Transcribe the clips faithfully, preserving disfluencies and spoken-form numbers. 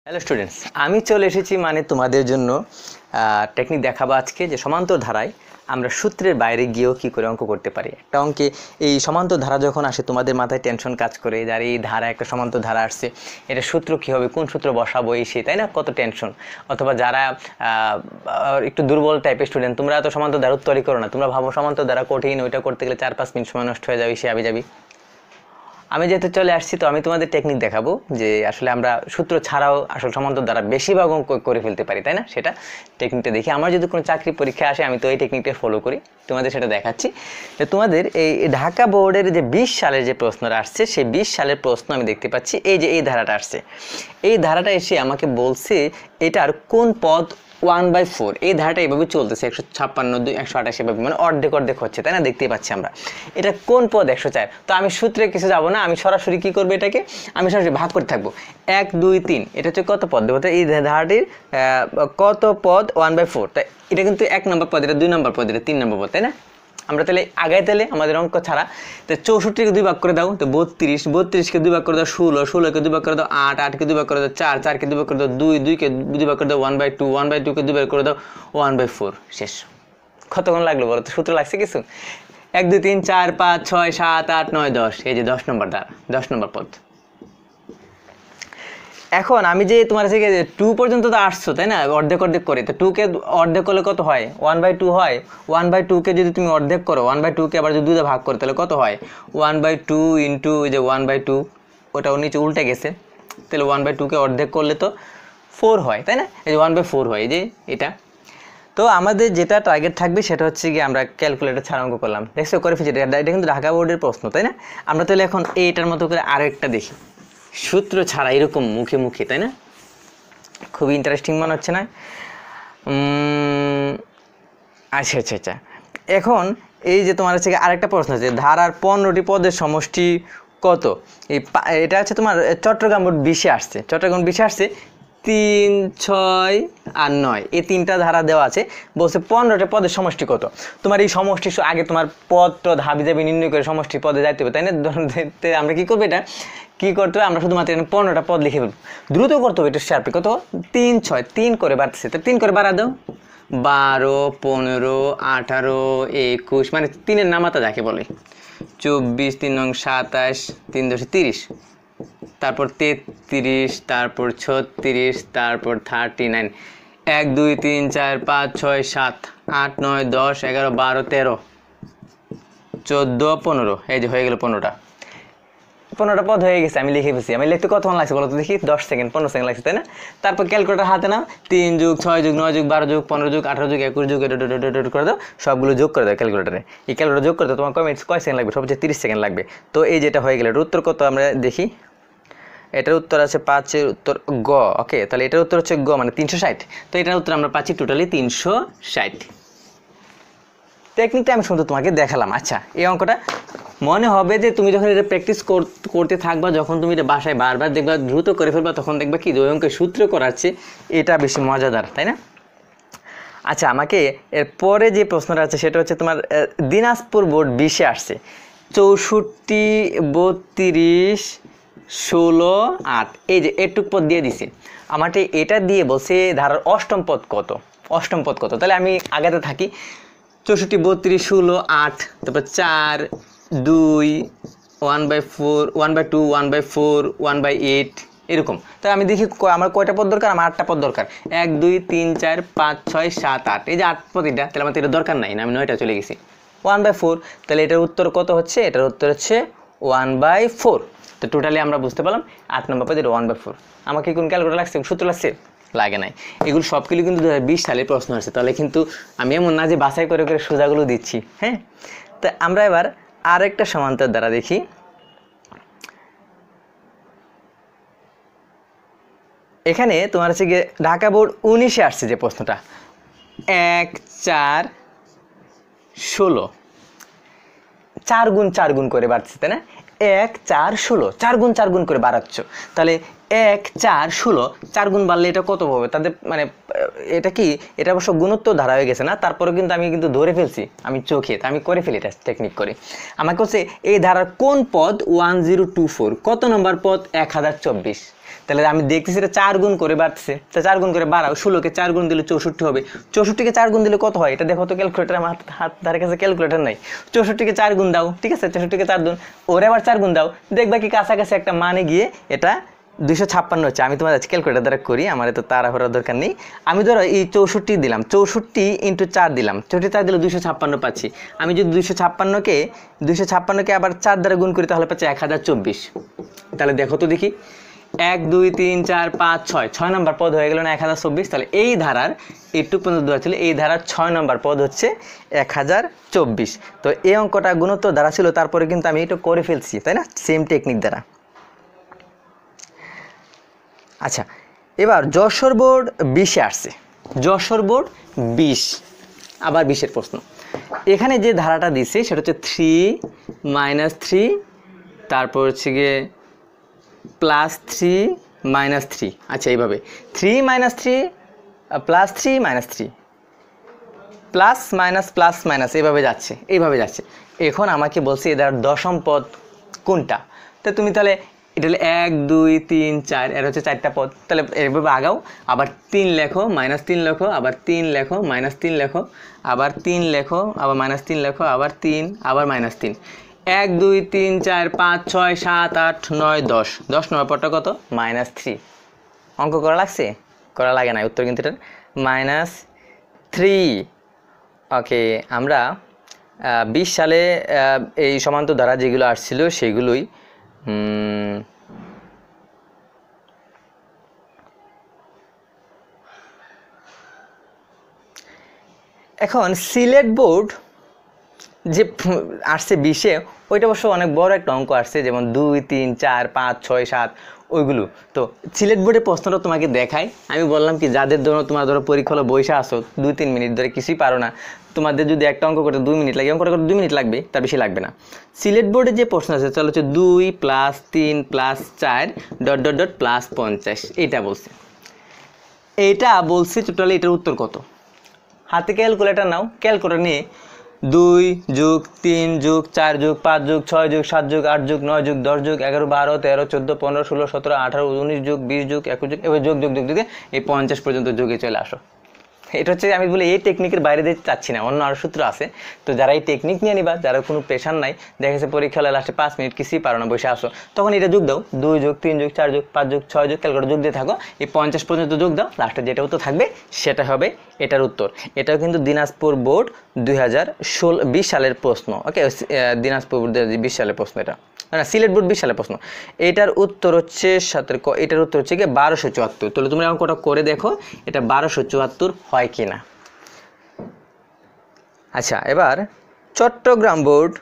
Hello students, আমি চলে এসেছি মানে তোমাদের জন্য টেকনিক দেখাবো আজকে যে সমান্তর ধারায় আমরা সূত্রের বাইরে গিয়েও কী করে অঙ্ক করতে পারি। একটা অঙ্কে এই সমান্তর ধারা যখন আসে তোমাদের মাথায় টেনশন কাজ করে, যার এই ধারা একটা সমান্তর ধারা আসছে, এটা সূত্র কী হবে, কোন সূত্র বসাবো এই সে, তাই না? কত টেনশন। অথবা যারা একটু দুর্বল টাইপের স্টুডেন্ট, তোমরা এত সমান্তর ধারা উত্তরই করো না, তোমরা ভাবো সমান্তর ধারা কঠিন, ওইটা করতে গেলে চার পাঁচ মিনিট সময় নষ্ট হয়ে যাবে, সে আবি যাবি। আমি যেহেতু চলে আসছি, তো আমি তোমাদের টেকনিক দেখাবো যে আসলে আমরা সূত্র ছাড়াও আসলে সমান্তর দ্বারা বেশিরভাগ অঙ্ক করে ফেলতে পারি, তাই না? সেটা টেকনিকটা দেখি। আমার যদি কোনো চাকরি পরীক্ষা আসে, আমি তো এই টেকনিকটা ফলো করি, তোমাদের সেটা দেখাচ্ছি। যে তোমাদের এই ঢাকা বোর্ডের যে বিশ সালের যে প্রশ্নটা আসছে, সেই বিশ সালের প্রশ্ন আমি দেখতে পাচ্ছি এই যে এই ধারাটা আসছে। এই ধারাটা এসে আমাকে বলছে এটার কোন পদ ওয়ান বাই ফোর, এই ধারাটা এইভাবে চলতেছে, একশো ছাপ্পান্ন দুই একশো আঠাশ এভাবে, মানে অর্ধেক অর্ধেক হচ্ছে, তাই না? দেখতেই পাচ্ছি আমরা। এটা কোন পদ একশো চার, তো আমি সূত্রে কিছু যাবো না, আমি সরাসরি কী করবো, এটাকে আমি সরাসরি ভাগ করতে থাকবো। এক দুই তিন, এটা হচ্ছে কত পদ দেবো, এই ধারাটির কত পদ ওয়ান বাই ফোর, তাই এটা কিন্তু এক নম্বর পদ, এটা দুই নম্বর পদ, এটা তিন নম্বর পদ, তাই না? আমরা তাহলে আগায় তাহলে আমাদের অঙ্ক ছাড়া তো চৌষট্টিকে দুই ভাগ করে দাও, তো বত্রিশ, বত্রিশকে দুই ভাগ করে দাও ষোলো, ষোলোকে দুই ভাগ করে দাও আট, আটকে দুই ভাগ করে দাও চার, চারকে দুই ভাগ করে দাও দুই, দুইকে দুই ভাগ করে দাও one by two, one by টুকে দুই ভাগ করে দাও ওয়ান বাই ফোর। শেষ। কতক্ষণ লাগলো বলো তো? সূত্র লাগছে কিছু? এক দুই তিন চার পাঁচ ছয় সাত আট নয় দশ, এই যে দশ নম্বর দ্বার, দশ নম্বর পদ। এখন আমি যে তোমার থেকে টু পর্যন্ত তো আসছো, তাই না? অর্ধেক অর্ধেক করে, তো টুকে অর্ধেক করলে কত হয়? ওয়ান বাই টু হয়। ওয়ান বাই টুকে যদি তুমি অর্ধেক করো, ওয়ান বাই টুকে আবার যদি দুধে ভাগ করো, তাহলে কত হয়? ওয়ান বাই টু ইন্টু যে ওয়ান বাই টু, ওটাও নিচে উল্টে গেছে, তাহলে ওয়ান বাই টুকে অর্ধেক করলে তো ফোর হয়, তাই না? এই যে ওয়ান বাই ফোর হয়, এই যে এটা। তো আমাদের যেটা টার্গেট থাকবে সেটা হচ্ছে কি, আমরা ক্যালকুলেটর ছাড়া অঙ্ক করলাম, দেখছো করে ফেলছি, এটা কিন্তু ঢাকা বোর্ডের প্রশ্ন, তাই না? আমরা তাহলে এখন এইটার মতো করে আরও একটা দেখি, সূত্র ছাড়া এরকম মুখে মুখে, তাই না? খুবই ইন্টারেস্টিং মনে হচ্ছে না? আচ্ছা আচ্ছা আচ্ছা এখন এই যে তোমার হচ্ছে আরেকটা প্রশ্ন আছে, ধারার পনেরোটি পদের সমষ্টি কত? এই এটা হচ্ছে তোমার চট্টগ্রাম বোর্ড বিশে আসছে, চট্টগ্রাম বিশে আসছে তিন ছয় আর নয়, এই তিনটা ধারা দেওয়া আছে, বলছে পনেরোটা পদের সমষ্টি কত। তোমার এই সমষ্টি আগে তোমার পদ টদ হাবি যাবি নির্ণয় করে সমষ্টি পদে যাইতে হবে, তাই না? আমরা কী করবো, এটা কী করতে হবে, আমরা শুধুমাত্র এখানে পনেরোটা পদ লিখে ফেলবো, দ্রুত করতে হবে, এটা শার্পে কত, তিন ছয় তিন করে বাড়তেছে, তো তিন করে বাড়া দাও, বারো পনেরো আঠারো একুশ, মানে তিনের নামাতা যাকে বলে, চব্বিশ, তিন নং সাতাশ, তিন দশে তিরিশ, তারপর তেত্রিশ, তারপর ছত্রিশ, তারপর থার্টি নাইন, এক দুই তিন চার পাঁচ ছয় সাত আট নয় দশ এগারো বারো তেরো চোদ্দো পনেরো, এই যে হয়ে গেল পনেরোটা, পনেরোটা পদ হয়ে গেছে, আমি লিখে ফেলছি। আমি লিখতে কতক্ষণ লাগছে বলো তো দেখি? দশ সেকেন্ড পনেরো সেকেন্ড লাগছে, তাই না? তারপর ক্যালকুলেটার হাতে নাও, তিন যুগ ছয় যুগ নয় যুগ বারো যুগ পনেরো যুগ আঠারো যুগ একুশ যুগ করে দাও, সবগুলো যোগ করে দাও ক্যালকুলেটারে। এই ক্যালকুলেটার যোগ করে দাও, তোমার কয় মিনিট কয় সেকেন্ড লাগবে? সবচেয়ে তিরিশ সেকেন্ড লাগবে। তো এই যেটা হয়ে গেল, এটার উত্তর কত আমরা দেখি। এটার উত্তর আছে পাঁচের উত্তর গ, ওকে, তাহলে এটার উত্তর হচ্ছে গ, মানে তিনশো ষাট। তো এটার উত্তর আমরা পাচ্ছি টোটালি তিনশো ষাট। টেকনিকটা আমি শুধু তোমাকে দেখালাম। আচ্ছা, এই অঙ্কটা মনে হবে যে তুমি যখন এটা প্র্যাকটিস করতে থাকবা, যখন তুমি এটা বাসায় বারবার দেখবা, দ্রুত করে ফেলবা, তখন দেখবা কি ওই অঙ্কের সূত্র করাচ্ছে এটা বেশি মজাদার, তাই না? আচ্ছা, আমাকে এর পরে যে প্রশ্নটা আছে সেটা হচ্ছে তোমার দিনাজপুর বোর্ড বিশে আসছে, চৌষট্টি বত্রিশ ষোলো আট, এই যে এটুক পদ দিয়ে দিছে আমাকে, এটা দিয়ে বলছে ধারার অষ্টম পদ কত, অষ্টম পদ কত। তাহলে আমি আগাতে থাকি, চৌষট্টি বত্রিশ ষোলো আট, তারপর চার দুই one by four one by two one by four one by eight, এরকম। তাই আমি দেখি আমার কয়টা পদ দরকার, আমার আটটা পদ দরকার, এক দুই তিন চার পাঁচ ছয় সাত আট, এই যে আট পদ, এটা তাহলে আমার তো এটা দরকার নাই, না আমি নয়টা চলে গেছি, ওয়ান বাই ফোর। তাহলে এটার উত্তর কত হচ্ছে? এটার উত্তর হচ্ছে ওয়ান বাই ফোর। তো টোটালি আমরা বুঝতে পারলাম আট নম্বর পদ এটা ওয়ান বাই ফোর। আমাকে কোন ক্যালকুলেটর লাগছে, সূত্র লাগছে? লাগে নাই। এগুলো সবগুলো কিন্তু দু হাজার বিশ সালের প্রশ্ন আছে, তাহলে কিন্তু আমি এমন না যে বাছাই করে করে সোজাগুলো দিচ্ছি। হ্যাঁ, তা আমরা এবার আরেকটা সমান্তর দ্বারা দেখি। এখানে তোমার হচ্ছে গিয়ে ঢাকা বোর্ড উনিশে আসছে যে প্রশ্নটা, এক চার ষোলো, চার গুণ চার গুণ করে বাড়ছে, তাই না? এক চার ষোলো, চার গুণ চার গুণ করে বাড়াচ্ছ, তাহলে এক চার ষোলো চার গুণ বাড়লে এটা কত হবে? তাদের মানে এটা কি, এটা অবশ্য গুণোত্তর ধারা হয়ে গেছে না, তারপরে কিন্তু আমি কিন্তু ধরে ফেলছি, আমি চোখে, আমি করে ফেলি এটা টেকনিক করে। আমাকে হচ্ছে এই ধারার কোন পদ ওয়ান জিরো টু ফোর, কত নম্বর পদ? এক হাজার চব্বিশ। তাহলে আমি দেখতেছি এটা চার গুণ করে বাড়তেছে, তা চার গুণ করে বাড়াও, ষোলোকে চার গুণ দিলে চৌষট্টি হবে, চৌষট্টিকে চার গুণ দিলে কত হয় এটা দেখো তো, ক্যালকুলেটার আমার হাত ধারে কাছে ক্যালকুলেটার নাই, চৌষট্টিকে চার গুণ দাও, ঠিক আছে, চৌষট্টিকে চার গুণ, ওরে আবার চার গুণ দাও, দেখবা কি কাছাকাছি একটা মানে গিয়ে এটা দুইশো ছাপ্পান্ন হচ্ছে। আমি তোমার ক্যালকুলেটার দ্বারা করি, আমার তো তাড়াহুড়ার দরকার নেই। আমি ধরো এই চৌষট্টি দিলাম, চৌষট্টি ইন্টু চার দিলাম, চৌষট্টি চার দিলে দুইশো ছাপ্পান্ন পাচ্ছি। আমি যদি দুইশো ছাপ্পান্নকে দুইশো ছাপ্পান্নকে আবার চার দ্বারা গুণ করি তাহলে পাচ্ছি এক হাজার চব্বিশ। তাহলে দেখো তো দেখি, এক দুই তিন চার পাঁচ ছয়, ছয় নম্বর পদ হয়ে গেল না এক হাজার চব্বিশ। তাহলে এই ধারার এইটুক পর্যন্ত দেওয়া ছিল, এই ধারার ছয় নম্বর পদ হচ্ছে এক হাজার চব্বিশ। তো এই অঙ্কটা গুণোত্তর ধারা ছিল, তারপরে কিন্তু আমি এটা করে ফেলছি, তাই না, সেম টেকনিক দ্বারা। আচ্ছা, এবার যশোর বোর্ড বিশে আসছে, যশোর বোর্ড বিশ, আবার বিশের প্রশ্ন। এখানে যে ধারাটা দিছে সেটা হচ্ছে থ্রি মাইনাস থ্রি, তারপর হচ্ছে গিয়ে প্লাস থ্রি মাইনাস থ্রি। আচ্ছা, এইভাবে three minus three plus three minus three, plus minus plus minus, এইভাবে যাচ্ছে, এইভাবে যাচ্ছে। এখন আমাকে বলছে এটার দশম পদ কোনটা, তো তুমি তাহলে এটা হলে এক দুই তিন চার, এর হচ্ছে চারটা পদ, তাহলে এভাবে আগাও, আবার তিন লেখো, মাইনাস তিন লেখো, আবার তিন লেখো, মাইনাস তিন লেখো, আবার তিন লেখো, আবার মাইনাস তিন লেখো, আবার তিন, আবার মাইনাস তিন, এক দুই তিন চার পাঁচ ছয় সাত আট নয় দশ, দশ নম্বর পদটা কত, মাইনাস থ্রি। অঙ্ক করা লাগছে, করা লাগে না, উত্তর কিন্তু এটা মাইনাস থ্রি। ওকে, আমরা বিশ সালে এই সমান্তর ধারা যেগুলো আসছিল সেগুলোই এখন সিলেট বোর্ড যে আসছে বিশে, ওইটা অবশ্য অনেক বড় একটা অঙ্ক আসছে, যেমন দুই তিন চার পাঁচ ছয় সাত ওইগুলো। তো সিলেট বোর্ডের প্রশ্নটা তোমাকে দেখাই, আমি বললাম কি যাদের ধরো তোমার ধরো পরীক্ষা হলো বসে আসো দুই তিন মিনিট ধরে কিছুই পারো না, তোমাদের যদি একটা অঙ্ক করতে দুই মিনিট লাগে, অঙ্কটা করতে দুই মিনিট লাগবে, তার বেশি লাগবে না। সিলেট বোর্ডে যে প্রশ্ন আছে চলো হচ্ছে দুই প্লাস তিন প্লাস চার ডট ডট ডট প্লাস পঞ্চাশ, এইটা বলছে, এইটা বলছে টোটালি এটার উত্তর কত। হাতে ক্যালকুলেটার নাও, ক্যালকুলেটার নিয়ে দুই যুগ তিন যুগ চার যুগ পাঁচ যুগ ছয় যুগ সাত যুগ আট যুগ নয় যুগ দশ যুগ এগারো বারো তেরো চোদ্দো পনেরো ষোলো সতেরো আঠারো উনিশ যুগ বিশ যুগ একুশ যুগ, এবার যোগ যোগ যোগ দিকে এই পঞ্চাশ পর্যন্ত যুগে চলে আসো। এটা হচ্ছে আমি বলি এই টেকনিকের বাইরে দিতে চাচ্ছি না, অন্য আরও সূত্র আছে। তো যারা এই টেকনিক নিয়ে নিবা, যারা কোনো প্রেশার নাই, দেখেছে পরীক্ষা হলে লাস্টে পাঁচ মিনিট কিছুই পারো না বসে আসো, তখন এটা যোগ দাও, দুই যোগ তিন যোগ চার যোগ পাঁচ যোগ ছয় যোগ ক্যালকুলেটর যোগ দিয়ে থাকো, এই পঞ্চাশ পর্যন্ত যোগ দাও, লাস্টে যেটা উত্তর থাকবে সেটা হবে এটার উত্তর। এটাও কিন্তু দিনাজপুর বোর্ড দুই হাজার ষোলো বিশ সালের প্রশ্ন। ওকে, দিনাজপুর বোর্ড দুই হাজার বিশ সালের প্রশ্ন, এটা না সিলেট বোর্ড বিশ সালের প্রশ্ন। এটার উত্তর হচ্ছে সাতের ক, এটার উত্তর হচ্ছে কি বারোশো চুয়াত্তর। তাহলে তুমি অঙ্কটা করে দেখো এটা বারোশো চুয়াত্তর হয় কি না। আচ্ছা, এবার চট্টগ্রাম বোর্ড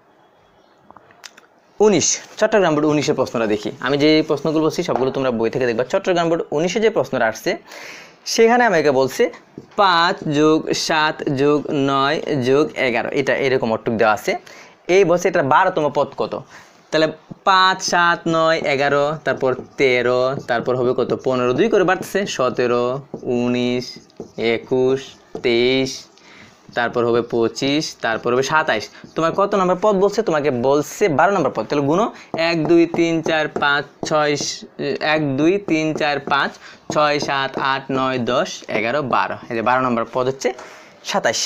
উনিশ, চট্টগ্রাম বোর্ড উনিশের প্রশ্নটা দেখি। আমি যে প্রশ্নগুলো বলছি সবগুলো তোমরা বই থেকে দেখবা। চট্টগ্রাম বোর্ড উনিশে যে প্রশ্নটা আসছে সেখানে আমাকে বলছে পাঁচ যোগ সাত যোগ নয় যোগ এগারো, এটা এরকম অটুক দেওয়া আছে। এই বলছে এটা বারোতম পদ কত, তাহলে পাঁচ সাত নয় এগারো, তারপর তেরো, তারপর হবে কত পনেরো, দুই করে বাড়তেছে সতেরো উনিশ একুশ তেইশ, তারপর হবে পঁচিশ, তারপর হবে সাতাইশ। তোমার কত নম্বর পদ বলছে, তোমাকে বলছে বারো নম্বর পদ। তাহলে গুণ এক দুই তিন চার পাঁচ ছয়, এক দুই তিন চার পাঁচ ছয় সাত আট নয় দশ এগারো বারো, এই যে বারো নম্বর পদ হচ্ছে সাতাইশ।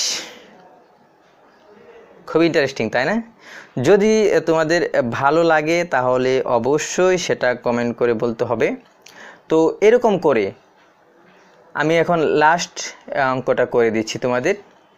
খুবই ইন্টারেস্টিং, তাই না? যদি তোমাদের ভালো লাগে তাহলে অবশ্যই সেটা কমেন্ট করে বলতে হবে। তো এরকম করে আমি এখন লাস্ট অঙ্কটা করে দিচ্ছি তোমাদের,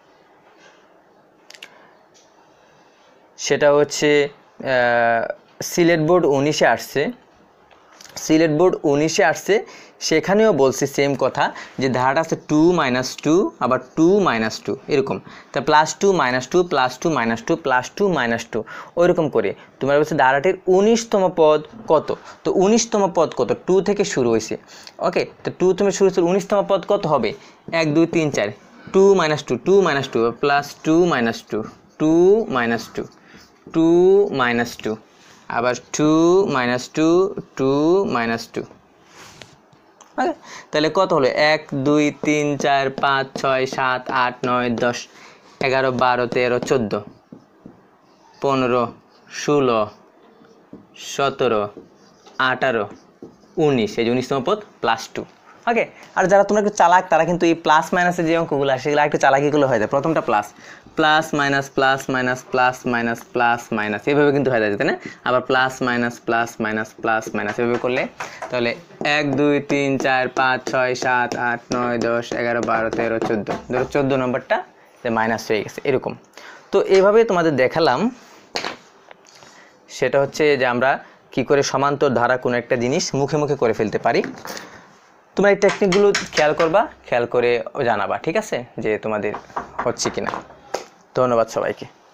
সেটা হচ্ছে সিলেট বোর্ড উনিশে আসছে, সিলেট বোর্ড উনিশে আসছে সেখানেও বলছে সেম কথা, যে ধারাটা আছে টু মাইনাস টু আবার টু মাইনাস টু এরকম, তা plus two minus two plus two minus two plus two minus two ওইরকম করে তোমার বলছে ধারাটির উনিশতম পদ কত। তো উনিশতম পদ কত, টু থেকে শুরু হয়েছে। ওকে, তো টু থেকে শুরু হয়েছে, উনিশতম পদ কত হবে, এক দুই তিন চার, two minus two two minus two plus two minus two two minus two two minus two আবার two minus two two minus two. Okay, তাহলে কত হলো, এক দুই তিন চার পাঁচ ছয় সাত আট নয় দশ এগারো বারো তেরো চোদ্দো পনেরো ষোলো সতেরো আঠারো উনিশ, এই যে উনিশতম পদ প্লাস টু। ওকে, আর যারা তোমরা একটু চালাক তারা কিন্তু এই প্লাস মাইনাসের যে অঙ্কগুলো আসে সেগুলো একটু চালাকিগুলো হয়ে যায়। প্রথমটা plus plus minus plus minus plus minus plus minus এভাবে কিন্তু হয়ে যায়, তাই না? আবার plus minus plus minus plus minus এভাবে করলে তাহলে এক দুই তিন চার পাঁচ ছয় সাত আট নয় দশ এগারো বারো তেরো চোদ্দো, ধরো চোদ্দো নম্বরটা যে মাইনাস হয়ে গেছে এরকম। তো এইভাবে তোমাদের দেখালাম, সেটা হচ্ছে যে আমরা কি করে সমান্তর ধারা কোনো একটা জিনিস মুখে মুখে করে ফেলতে পারি। তোমরা এই টেকনিকগুলো খেয়াল করবা, খেয়াল করে জানাবা, ঠিক আছে, যে তোমাদের হচ্ছে কিনা। ধন্যবাদ সবাইকে।